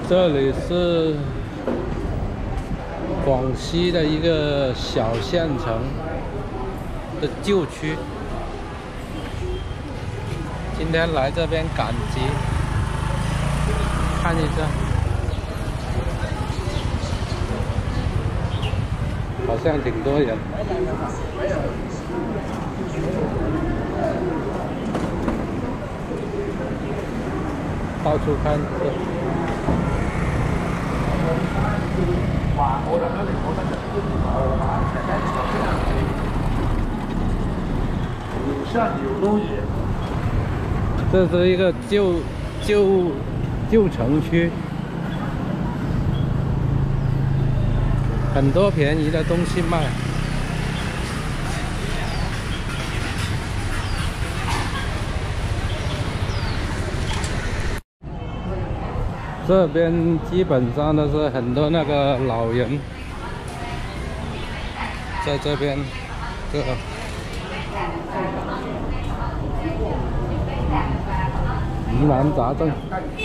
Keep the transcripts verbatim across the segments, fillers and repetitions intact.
这里是广西的一个小县城的旧区。今天来这边赶集，看一下，好像挺多人。到处看。这是一个旧旧旧城区，很多便宜的东西卖。这边基本上都是很多那个老人，在这边，这个疑难杂症，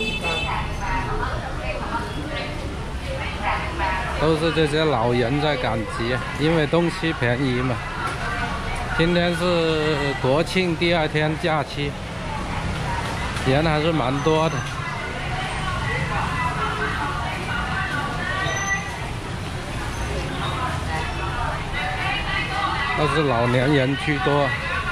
都是这些老人在赶集，因为东西便宜嘛。今天是国庆第二天假期，人还是蛮多的。都是老年人居多。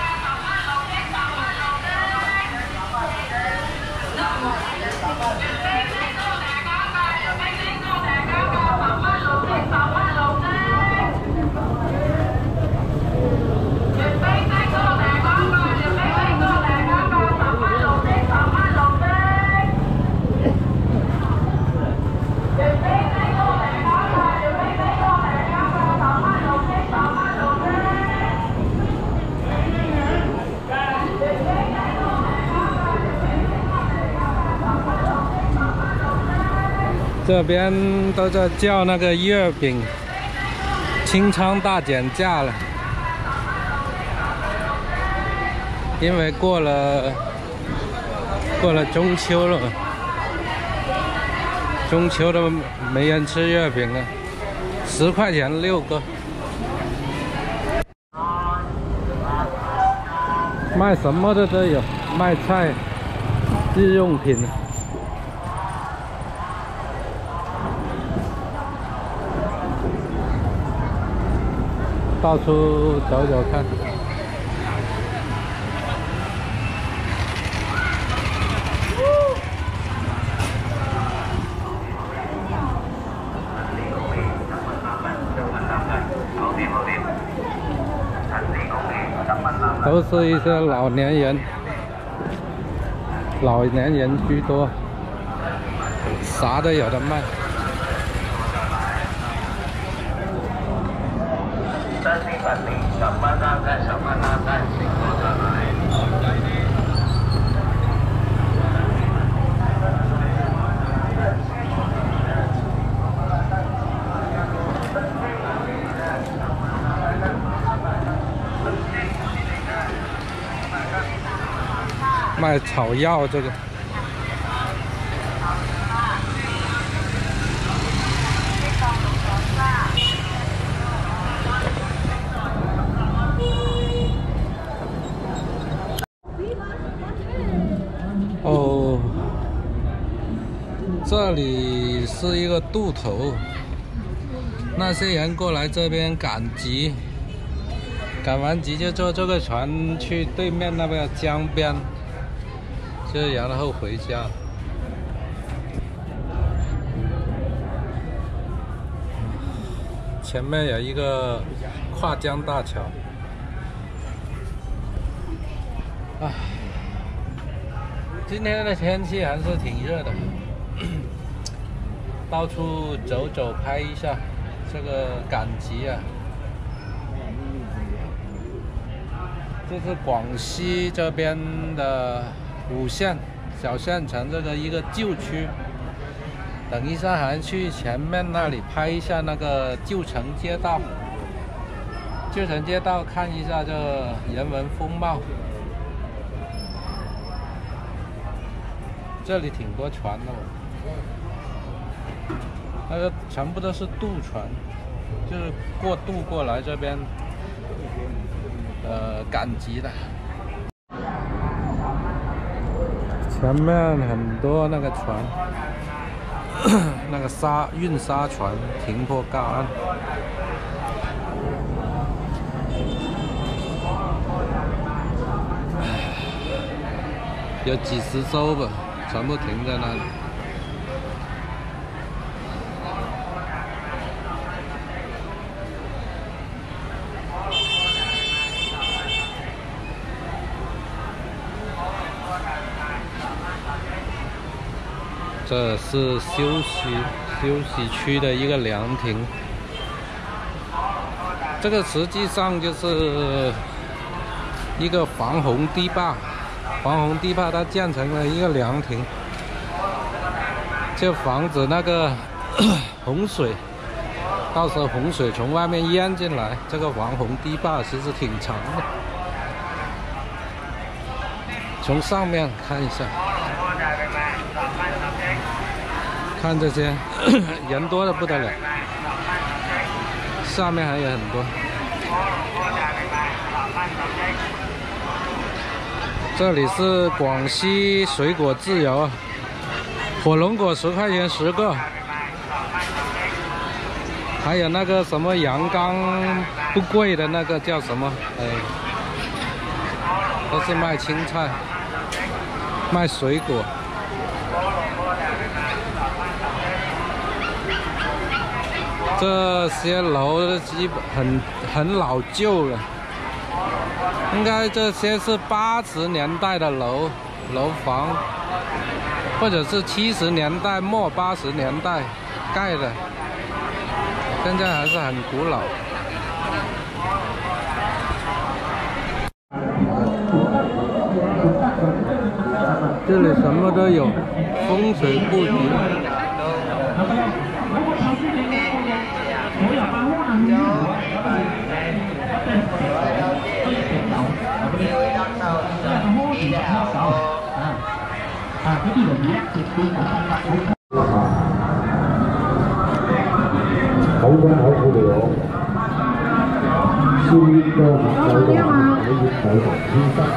这边都在叫那个月饼，清仓大减价了，因为过了过了中秋了，中秋都没人吃月饼了，十块钱六个，卖什么的都有，卖菜、日用品。到处走走看，都是一些老年人，老年人居多，啥都有的卖。卖草药这个。哦，这里是一个渡头，那些人过来这边赶集，赶完集就坐这个船去对面那个江边，就然后回家。前面有一个跨江大桥。啊。今天的天气还是挺热的，到处走走拍一下这个赶集啊。这是广西这边的五县小县城这个一个旧区，等一下还去前面那里拍一下那个旧城街道，旧城街道看一下这人文风貌。这里挺多船的。 那个全部都是渡船，就是过渡过来这边，呃，赶集的。前面很多那个船，那个沙运沙船停泊靠岸。 有几十艘吧，全部停在那里。这是休息休息区的一个凉亭，这个实际上就是一个防洪堤坝。 防洪堤坝它建成了一个凉亭，就防止那个洪水，到时候洪水从外面淹进来。这个防洪堤坝其实挺长的，从上面看一下，看这些人多的不得了，下面还有很多。 这里是广西水果自由，火龙果十块钱十个，还有那个什么阳刚不贵的那个叫什么？哎，都是卖青菜、卖水果。这些楼基本很很老旧了。 应该这些是八十年代的楼楼房，或者是七十年代末八十年代盖的，现在还是很古老。这里什么都有，风水布局。 好山好土流，收益高，高到可以保守青山。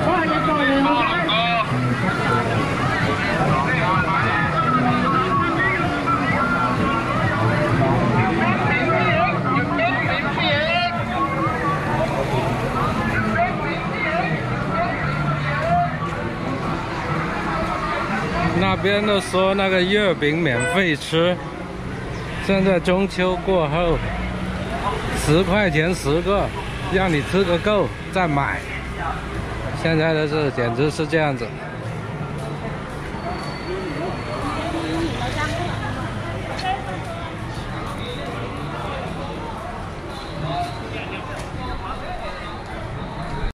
那边都说那个月饼免费吃，现在中秋过后，十块钱十个，让你吃个够再买。现在的是简直是这样子。